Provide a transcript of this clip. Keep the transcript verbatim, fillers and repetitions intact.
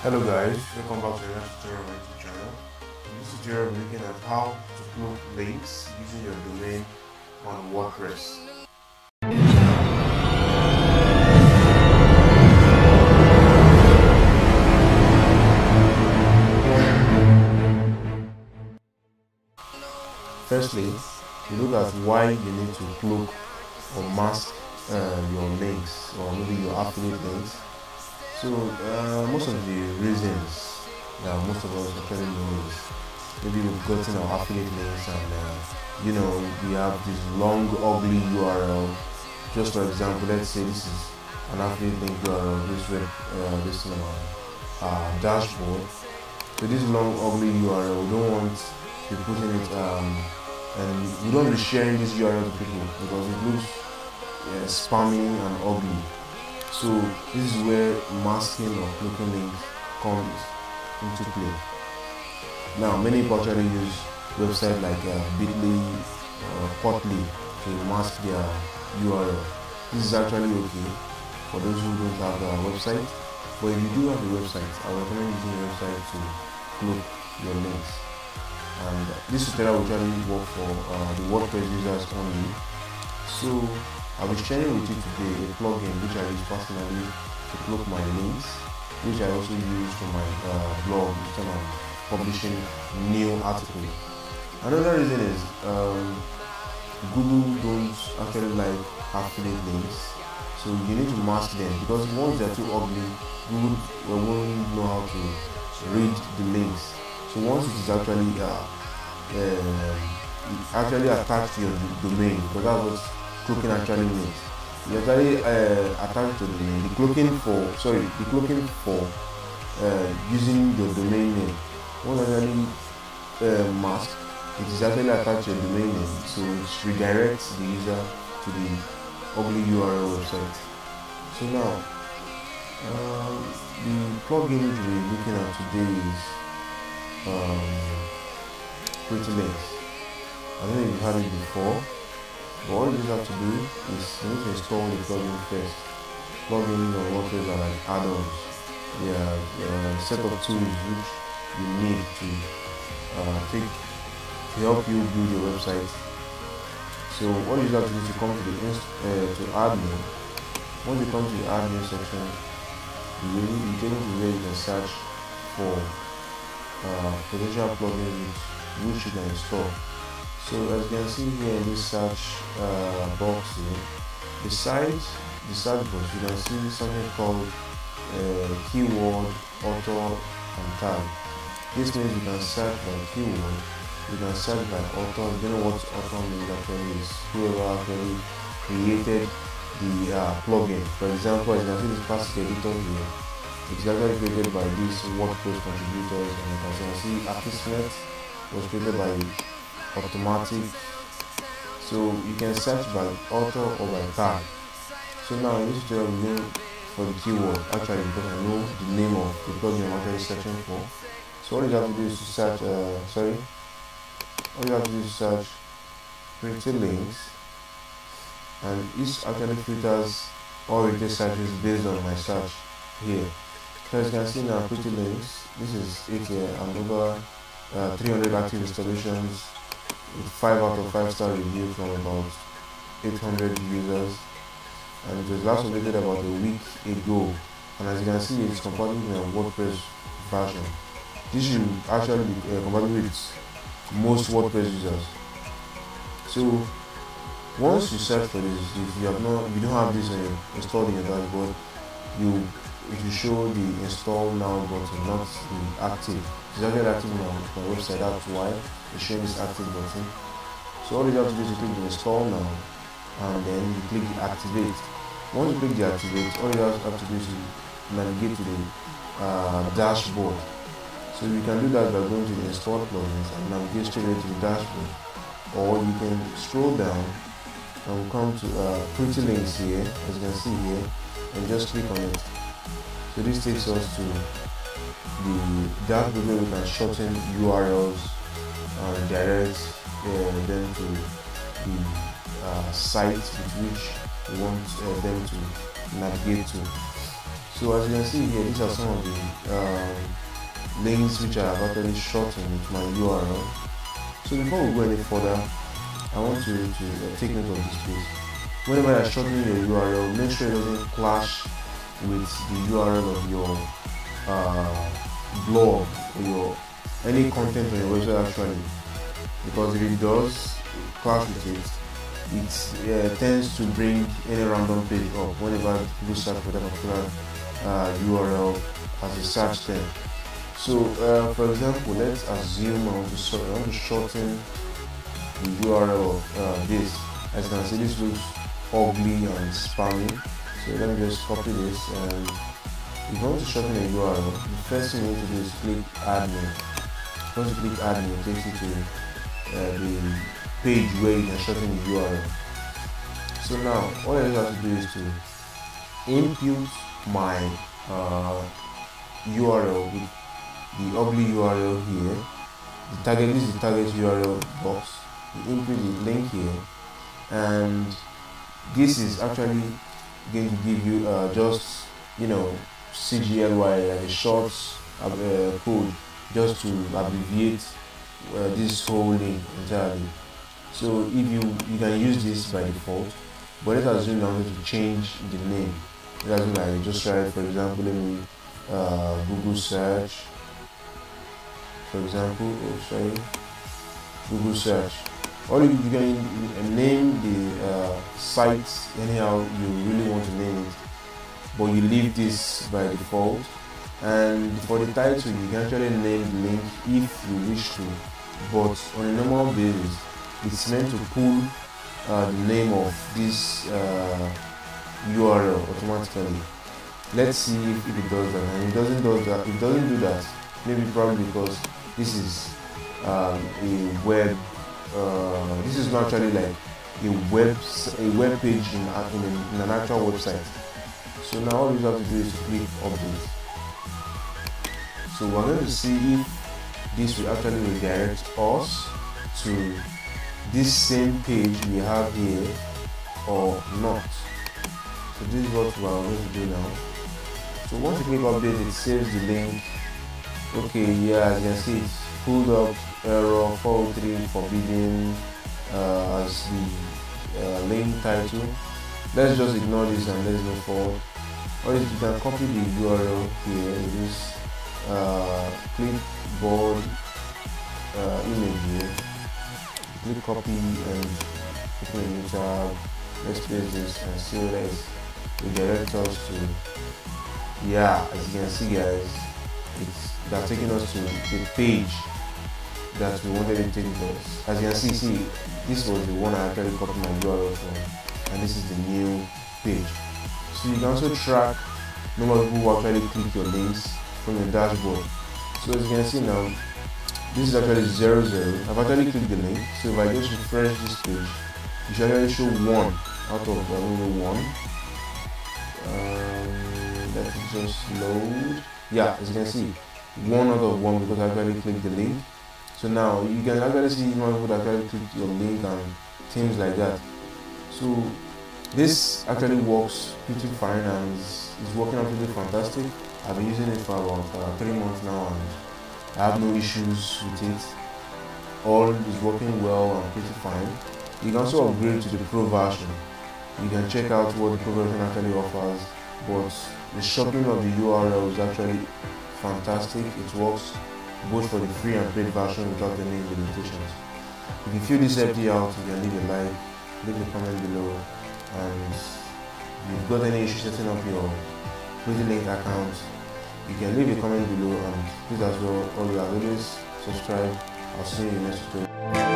Hello guys, welcome back to another tutorial on my YouTube channel. In this tutorial we're looking at how to cloak links using your domain on Wordpress. Firstly, we look at why you need to cloak or mask uh, your links or maybe your affiliate links. So uh, most of the reasons that most of us actually know is maybe we've gotten our affiliate links and uh, you know we have this long ugly U R L. Just for example, let's say this is an affiliate link U R L, this web uh, this uh, uh, dashboard. So this long ugly U R L, we don't want to be putting it um, and we don't be sharing this U R L to people because it looks uh, spammy and ugly. So this is where masking or cloaking links comes into play. Now many people actually use websites like uh, Bitly or Portly to mask their U R L. This is actually okay for those who don't have a website, but if you do have a website, I recommend using your website to cloak your links. And this tutorial will actually work for uh, the WordPress users only. So I'll be sharing with you today a plugin which I use personally to cloak my links, which I also use for my uh, blog when I'm publishing new articles. Another reason is um, Google don't actually like affiliate links, so you need to mask them because once they're too ugly, Google won't know how to read the links. So once it is actually uh, uh, actually attached to your domain, because that's what cloaking actually means. You actually uh, attached to the domain. The cloaking for sorry, the cloaking for uh, using your domain name. Once actually uh, masked, it is actually attached to your domain name, so it redirects the user to the ugly U R L website. So now, uh, the plugin we're looking at today is um, Pretty Links. I don't know if you've had it before. But all you have to do is you need to install the plugin first. Plugins on WordPress are like add-ons. They are a set of tools which you need to uh, take to help you build your website. So all you have to do is to come to the uh, to admin. Once you come to the admin section, you will be taken to where you can search for uh, potential plugins which you can install. So as you can see here in this search uh, box here, beside the search box you can see something called uh, keyword, author and tag. This means you can search by keyword, you can search by author. You don't know what author means actually is whoever actually created the uh, plugin. For example, as you can see this classic editor here, it's actually created by these WordPress contributors, and you can see Artistnet was created by Automatic. So you can search by author or by tag. So now in this tutorial we know for the keyword actually because I know the name of the plugin I'm actually searching for. So all you have to do is to search uh, sorry all you have to do is to search Pretty Links, and this actually filters all related searches based on my search here. So as you can see now, Pretty Links, this is it here, and over uh, three hundred active installations with five out of five star review from about eight hundred users, and it was last updated about a week ago. And as you can see, it's compatible with a WordPress version. This should actually be uh, compatible with most WordPress users. So once you search for this, if you have not, if you don't have this uh, installed in your dashboard, you it will show the install now button, not the active. It's already active on my website, that's why it's showing this active button. So all you have to do is to click the install now, and then you click the activate. Once you click the activate, all you have to do is to navigate to the uh, dashboard. So you can do that by going to the install plugins and navigate straight to the dashboard, or you can scroll down and we'll come to uh, Pretty Links here, as you can see here, and just click on it. So this takes us to the dashboard where we can shorten U R Ls and direct uh, them to the uh, site with which we want uh, them to navigate to. So as you can see here, these are some of the um, links which I have actually shortened with my U R L. So before we go any further, I want you to uh, take note of this, please. Whenever you are shortening your U R L, make sure it doesn't clash with the U R L of your uh, blog or your any content on your website actually, because if it does clash with it, it uh, tends to bring any random page up whenever people search for that particular uh, U R L as a search term. So, uh, for example, let's assume I want to, sort, I want to shorten the U R L of uh, this. As you can see, this looks ugly and spammy. So let me just copy this, and if you want to shorten a U R L, the first thing you need to do is click Add New. Once you click Add New, it takes you to uh, the page where you can shorten the U R L. So now, all I have to do is to input my uh, U R L with the ugly U R L here. The target, this is the target U R L box. You input the link here, and this is actually going to give you uh, just, you know, C G L Y, like a short uh, code, just to abbreviate uh, this whole link entirely. So if you you can use this by default, but let's assume I'm going to change the name. Let's assume I just write, for example, let me uh, Google search. For example, oh sorry, Google search. Or you can name the uh, site anyhow you really want to name it, but you leave this by default. And for the title, you can actually name the link if you wish to, but on a normal basis, it's meant to pull uh, the name of this uh, U R L automatically. Let's see if, if it does that. And it doesn't do that. It doesn't do that. Maybe probably because this is um, a web. Uh, this is not actually like a web a web page in, in, a, in an actual website. So now all you have to do is to click update. So we're going to see if this will actually redirect us to this same page we have here or not. So this is what we're going to do now. So once you click update, it saves the link. Okay, yeah, as you can see, it's pulled up error four oh three forbidden uh, as the uh, link title. Let's just ignore this and let's move forward. Or you can copy the U R L here with this uh, clipboard uh, image here. Click copy and open a new tab. Let's paste this and see what it is. It directs us to, yeah, as you can see, guys, it's that's taking us to the page that we wanted to take us. As you can see, see, this was the one I actually copied my U R L from, and this is the new page. So you can also track number of people who actually click your links from your dashboard. So as you can see now, this is actually zero zero. I've actually clicked the link. So if I just refresh this page, it should actually show one out of uh, only one. Um, let it just load. Yeah, as you can see, one out of one because I actually clicked the link. So now you can actually see how people actually click your link and things like that. So this actually works pretty fine and is, is working absolutely fantastic. I've been using it for about uh, three months now and I have no issues with it. All is working well and pretty fine. You can also upgrade to the Pro version. You can check out what the Pro version actually offers, but the shortening of the U R L is actually fantastic. It works both for the free and paid version without any limitations. If you feel this helped you out, you can leave a like, leave a comment below, and if you've got any issues setting up your Link account, you can leave a comment below, and please as well, always subscribe. I'll see you in the next tutorial.